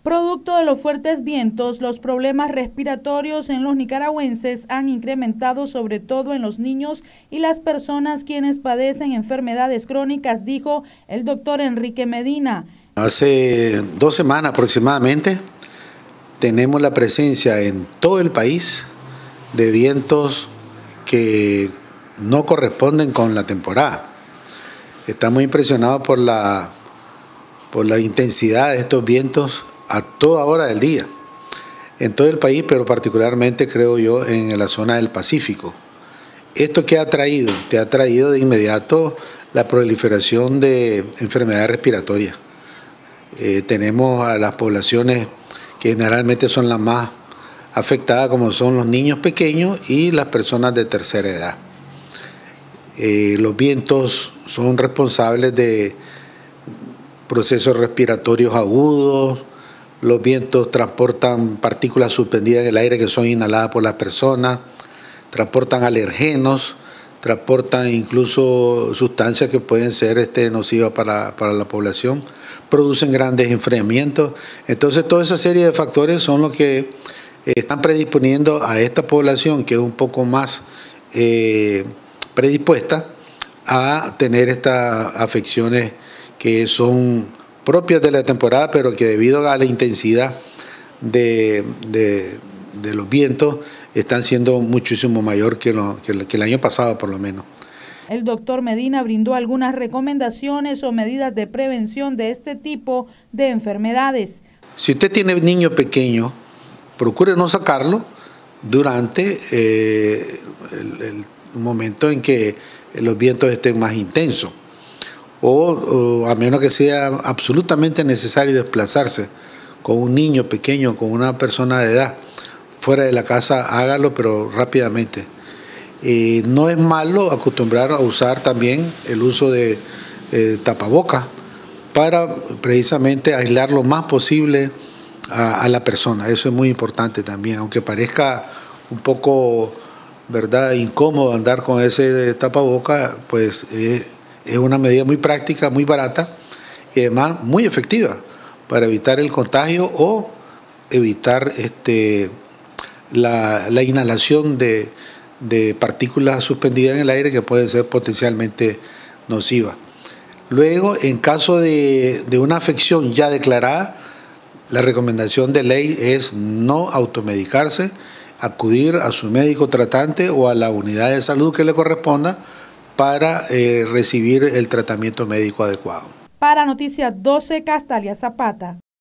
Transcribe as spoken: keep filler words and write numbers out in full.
Producto de los fuertes vientos, los problemas respiratorios en los nicaragüenses han incrementado, sobre todo en los niños y las personas quienes padecen enfermedades crónicas, dijo el doctor Enrique Medina. Hace dos semanas aproximadamente tenemos la presencia en todo el país de vientos que no corresponden con la temporada. Estamos impresionados por la, por la intensidad de estos vientos a toda hora del día, en todo el país, pero particularmente creo yo en la zona del Pacífico. ¿Esto qué ha traído? Te ha traído de inmediato la proliferación de enfermedades respiratorias. Eh, tenemos a las poblaciones que generalmente son las más afectadas, como son los niños pequeños y las personas de tercera edad. Eh, los vientos son responsables de procesos respiratorios agudos. Los vientos transportan partículas suspendidas en el aire que son inhaladas por las personas, transportan alergenos, transportan incluso sustancias que pueden ser este, nocivas para, para la población, producen grandes enfriamientos. Entonces, toda esa serie de factores son los que están predisponiendo a esta población, que es un poco más eh, predispuesta a tener estas afecciones que son propias de la temporada, pero que debido a la intensidad de, de, de los vientos están siendo muchísimo mayor que, lo, que, que el año pasado por lo menos. El doctor Medina brindó algunas recomendaciones o medidas de prevención de este tipo de enfermedades. Si usted tiene niño pequeño, procure no sacarlo durante eh, el, el momento en que los vientos estén más intensos. O, o a menos que sea absolutamente necesario desplazarse con un niño pequeño, con una persona de edad, fuera de la casa, hágalo, pero rápidamente. Eh, no es malo acostumbrar a usar también el uso de eh, tapabocas para precisamente aislar lo más posible a, a la persona. Eso es muy importante también, aunque parezca un poco, ¿verdad?, incómodo andar con ese tapabocas, pues eh, es una medida muy práctica, muy barata y además muy efectiva para evitar el contagio o evitar este, la, la inhalación de, de partículas suspendidas en el aire que pueden ser potencialmente nocivas. Luego, en caso de, de una afección ya declarada, la recomendación de ley es no automedicarse, acudir a su médico tratante o a la unidad de salud que le corresponda para eh, recibir el tratamiento médico adecuado. Para Noticias doce, Castalia Zapata.